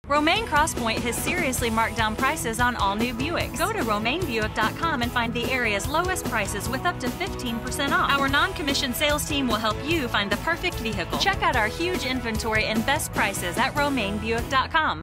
Romain Crosspoint has seriously marked down prices on all new Buicks. Go to RomainBuick.com and find the area's lowest prices with up to 15% off. Our non-commissioned sales team will help you find the perfect vehicle. Check out our huge inventory and best prices at RomainBuick.com.